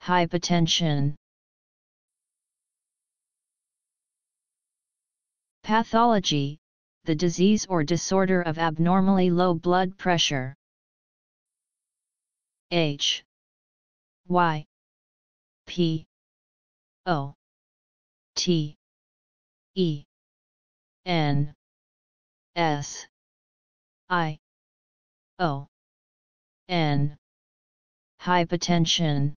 hypotension. Pathology, the disease or disorder of abnormally low blood pressure. H Y P O T E N S I O N. Hypotension.